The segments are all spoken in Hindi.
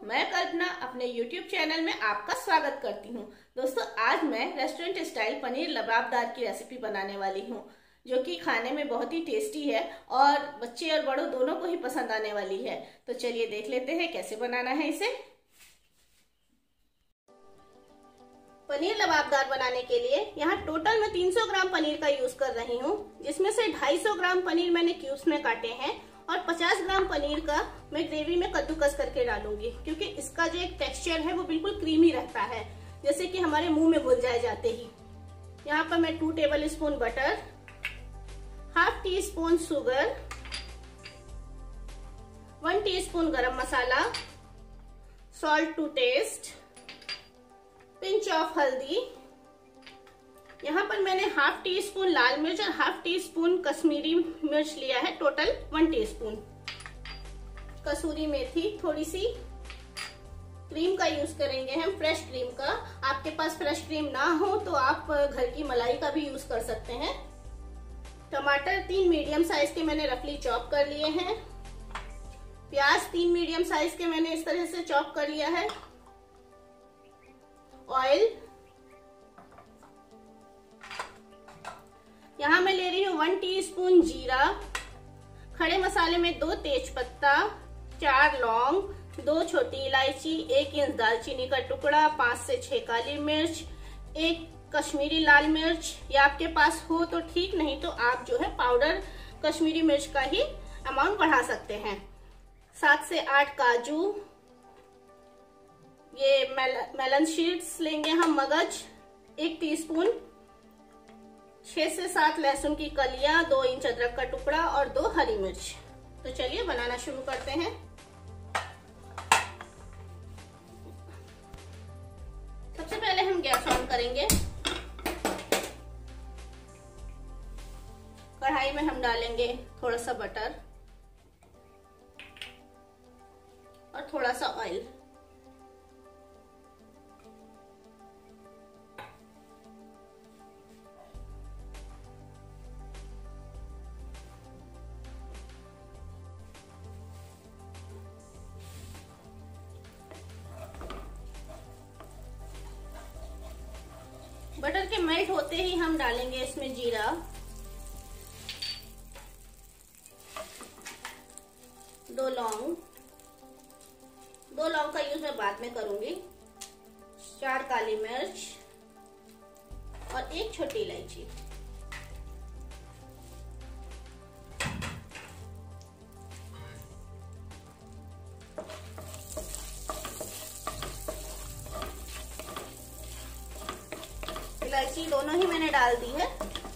मैं कल्पना अपने YouTube चैनल में आपका स्वागत करती हूँ। दोस्तों, आज मैं रेस्टोरेंट स्टाइल पनीर लबाबदार की रेसिपी बनाने वाली हूँ, जो कि खाने में बहुत ही टेस्टी है और बच्चे और बड़ों दोनों को ही पसंद आने वाली है। तो चलिए देख लेते हैं कैसे बनाना है इसे। पनीर लबाबदार बनाने के लिए यहाँ टोटल मैं 300 ग्राम पनीर का यूज कर रही हूँ, जिसमें से 250 ग्राम पनीर मैंने क्यूब्स में काटे हैं और 50 ग्राम पनीर का मैं ग्रेवी में कद्दूकस करके डालूंगी, क्योंकि इसका जो एक टेक्सचर है वो बिल्कुल क्रीमी रहता है, जैसे कि हमारे मुंह में घुल जाए जाते ही। यहाँ पर मैं 2 tablespoon butter, half teaspoon sugar, 1 teaspoon garam masala, salt to taste, pinch of हल्दी। यहाँ पर मैंने हाफ टी स्पून लाल मिर्च और हाफ टी स्पून कश्मीरी मिर्च लिया है, टोटल 1 टीस्पून। कसूरी मेथी, थोड़ी सी क्रीम का यूज करेंगे हम, फ्रेश क्रीम का। आपके पास फ्रेश क्रीम ना हो तो आप घर की मलाई का भी यूज कर सकते हैं। टमाटर 3 मीडियम साइज के मैंने रफली चॉप कर लिए हैं। प्याज 3 मीडियम साइज के मैंने इस तरह से चॉप कर लिया है। ऑयल, यहाँ मैं ले रही हूँ 1 टीस्पून जीरा, खड़े मसाले में 2 तेज पत्ता, 4 लौंग, 2 छोटी इलायची, 1 इंच दालचीनी का टुकड़ा, 5 से 6 काली मिर्च, 1 कश्मीरी लाल मिर्च। ये आपके पास हो तो ठीक, नहीं तो आप जो है पाउडर कश्मीरी मिर्च का ही अमाउंट बढ़ा सकते हैं। 7 से 8 काजू, ये मेलन सीड्स लेंगे हम, मगज 1 टीस्पून, 6 से 7 लहसुन की कलियां, 2 इंच अदरक का टुकड़ा और 2 हरी मिर्च। तो चलिए बनाना शुरू करते हैं। सबसे पहले हम गैस ऑन करेंगे। कढ़ाई में हम डालेंगे थोड़ा सा बटर और थोड़ा सा ऑयल। बटर के मेल्ट होते ही हम डालेंगे इसमें जीरा, 2 लौंग, 2 लौंग का यूज मैं बाद में करूंगी, 4 काली मिर्च और 1 छोटी इलायची। इलायची दोनों ही मैंने डाल दी है।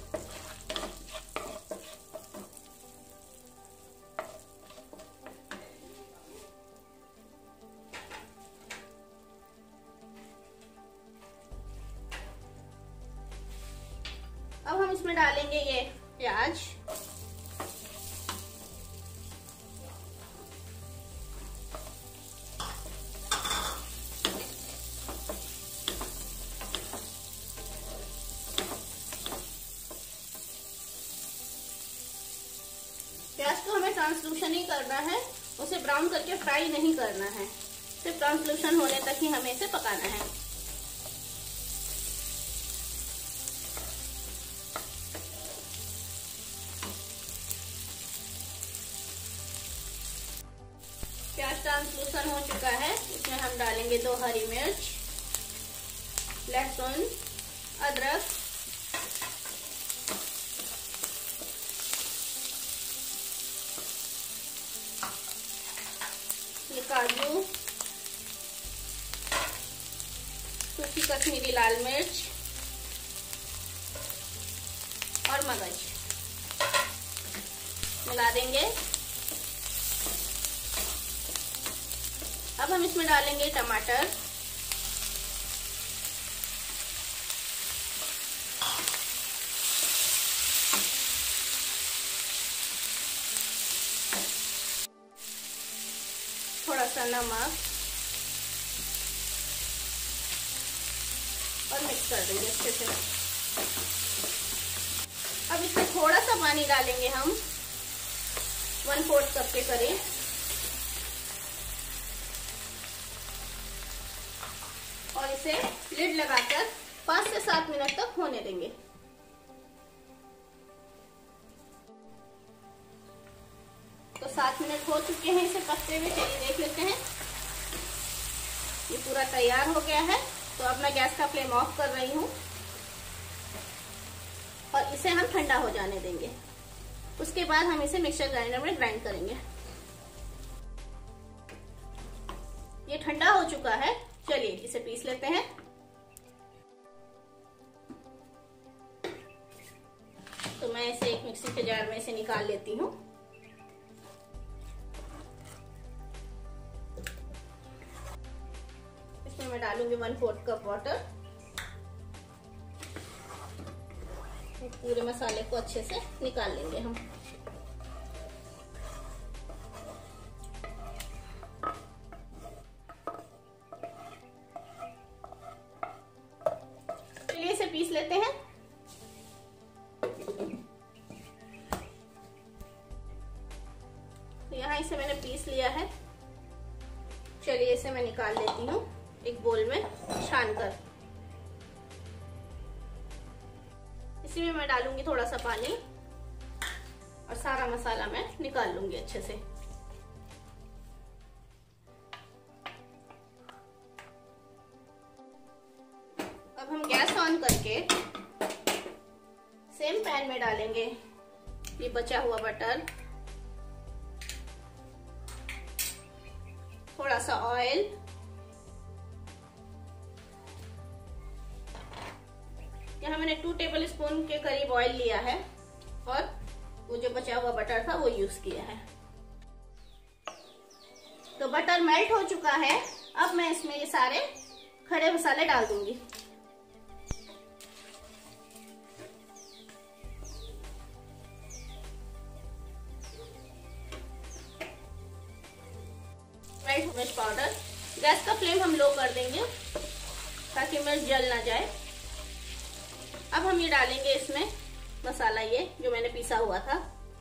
अब हम इसमें डालेंगे ये प्याज, प्याज को हमें ट्रांसलूशन ही करना है, उसे ब्राउन करके फ्राई नहीं करना है, सिर्फ ट्रांसलूशन होने तक ही हमें इसे पकाना है। प्याज ट्रांसलूशन हो चुका है, इसमें हम डालेंगे 2 हरी मिर्च, लहसुन, अदरक, काजू, सूखी कश्मीरी लाल मिर्च और मगज मिला देंगे। अब हम इसमें डालेंगे टमाटर, थोड़ा सा नमक और मिक्स कर देंगे अच्छे से। अब इसमें थोड़ा सा पानी डालेंगे हम, 1/4 कप के करीब। लिड लगाकर 5 से 7 मिनट तक होने देंगे। तो 7 मिनट हो चुके हैं इसे पकते हुए। चलिए देख लेते हैं। ये पूरा तैयार हो गया है। तो अब मैं गैस का फ्लेम ऑफ कर रही हूँ और इसे हम ठंडा हो जाने देंगे। उसके बाद हम इसे मिक्सर ग्राइंडर में ग्राइंड करेंगे। ये ठंडा हो चुका है। चलिए इसे पीस लेते हैं। तो मैं इसे एक मिक्सी के जार में इसे निकाल लेती हूँ। इसमें मैं डालूंगी 1/4 कप वाटर। पूरे मसाले को अच्छे से निकाल लेंगे हम। चलिए इसे पीस लेते हैं। तो यहाँ इसे मैंने पीस लिया है। चलिए इसे मैं निकाल लेती हूँ एक बोल में छानकर। इसी में मैं डालूंगी थोड़ा सा पानी और सारा मसाला मैं निकाल लूंगी अच्छे से। अब हम गैस ऑन करके सेम पैन में डालेंगे ये बचा हुआ बटर, थोड़ा सा ऑयल, यहाँ मैंने 2 टेबलस्पून के करीब ऑयल लिया है और वो जो बचा हुआ बटर था वो यूज किया है। तो बटर मेल्ट हो चुका है। अब मैं इसमें ये सारे खड़े मसाले डाल दूंगी। व्हाइट मिर्च पाउडर। गैस का फ्लेम हम लो कर देंगे ताकि मिर्च जल ना जाए। अब हम ये डालेंगे इसमें मसाला, ये जो मैंने पीसा हुआ था।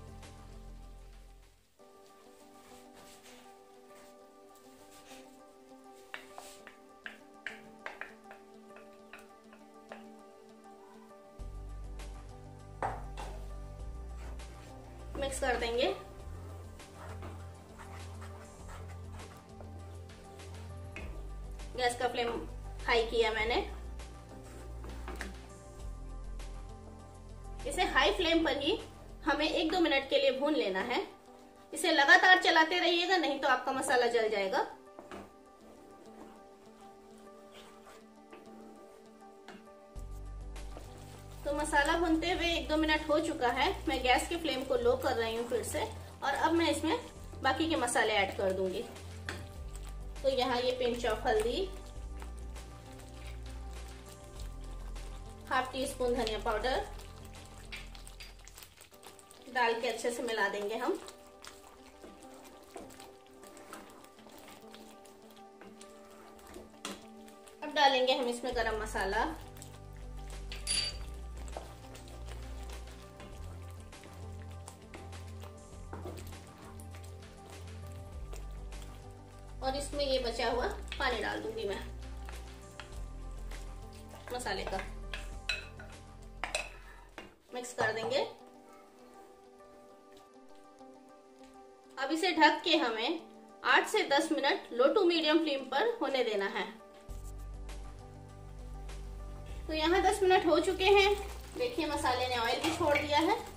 मिक्स कर देंगे। गैस का फ्लेम हाई किया मैंने। इसे हाई फ्लेम पर ही हमें 1-2 मिनट के लिए भून लेना है। इसे लगातार चलाते रहिएगा, नहीं तो आपका मसाला जल जाएगा। तो मसाला भूनते हुए 1-2 मिनट हो चुका है। मैं गैस के फ्लेम को लो कर रही हूँ फिर से, और अब मैं इसमें बाकी के मसाले ऐड कर दूंगी। तो यहाँ ये पिंच ऑफ हल्दी, 1/2 टीस्पून धनिया पाउडर डाल के अच्छे से मिला देंगे हम। अब डालेंगे हम इसमें गरम मसाला, और इसमें ये बचा हुआ पानी डाल दूंगी मैं मसाले का। मिक्स कर देंगे। अब इसे ढक के हमें 8 से 10 minute low to medium flame पर होने देना है। तो यहाँ 10 मिनट हो चुके हैं। देखिए मसाले ने ऑयल भी छोड़ दिया है।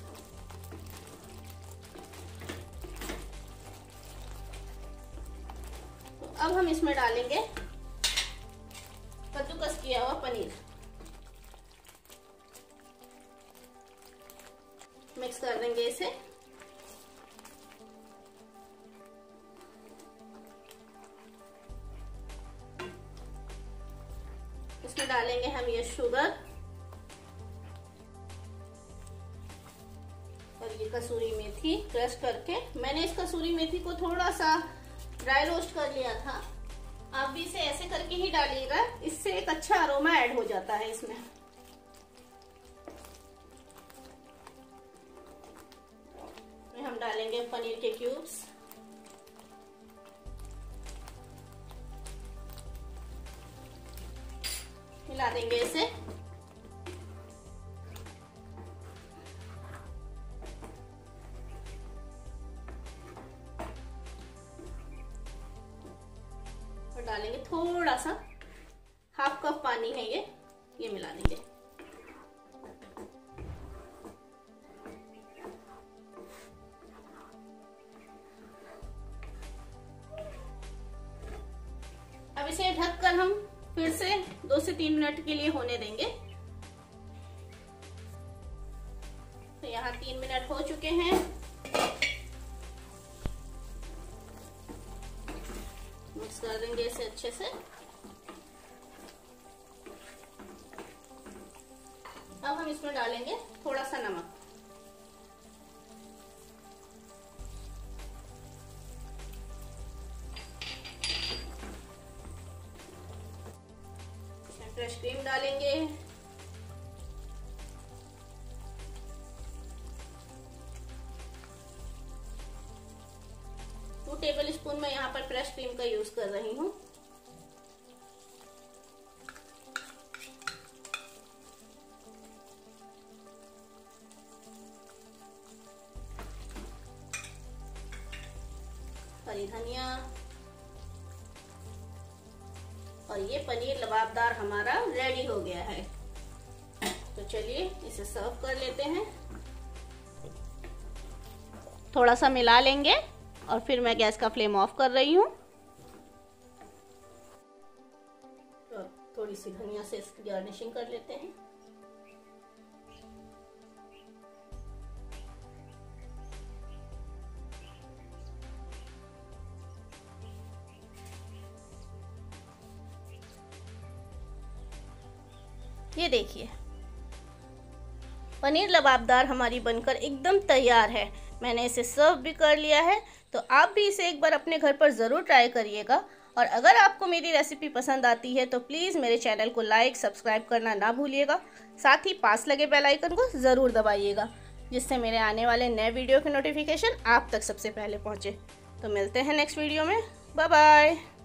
तो अब हम इसमें डालेंगे कद्दूकस किया हुआ पनीर। मिक्स कर देंगे इसे। इसमें डालेंगे हम ये शुगर और ये कसूरी मेथी क्रश करके। मैंने इस कसूरी मेथी को थोड़ा सा ड्राई रोस्ट कर लिया था। आप भी इसे ऐसे करके ही डालिएगा, इससे एक अच्छा अरोमा ऐड हो जाता है इसमें। हम डालेंगे पनीर के क्यूब्स। मिला देंगे इसे। और डालेंगे थोड़ा सा, हाफ कप पानी है ये मिला देंगे। अब इसे ढककर हम फिर से 2 से 3 मिनट के लिए होने देंगे। तो यहाँ 3 मिनट हो चुके हैं। मिक्स कर देंगे इसे अच्छे से। अब हम इसमें डालेंगे थोड़ा सा नमक। फ्रेश क्रीम डालेंगे। टू टेबल स्पून मैं यहाँ पर फ्रेश क्रीम का यूज कर रही हूँ। हरी धनिया, और ये पनीर लबाबदार हमारा रेडी हो गया है। तो चलिए इसे सर्व कर लेते हैं। थोड़ा सा मिला लेंगे और फिर मैं गैस का फ्लेम ऑफ कर रही हूँ। तो थोड़ी सी धनिया से इसकी गार्निशिंग कर लेते हैं। ये देखिए पनीर लबाबदार हमारी बनकर एकदम तैयार है। मैंने इसे सर्व भी कर लिया है। तो आप भी इसे एक बार अपने घर पर ज़रूर ट्राई करिएगा। और अगर आपको मेरी रेसिपी पसंद आती है तो प्लीज़ मेरे चैनल को लाइक सब्सक्राइब करना ना भूलिएगा। साथ ही पास लगे बेल आइकन को ज़रूर दबाइएगा, जिससे मेरे आने वाले नए वीडियो के नोटिफिकेशन आप तक सबसे पहले पहुँचे। तो मिलते हैं नेक्स्ट वीडियो में। Bye bye.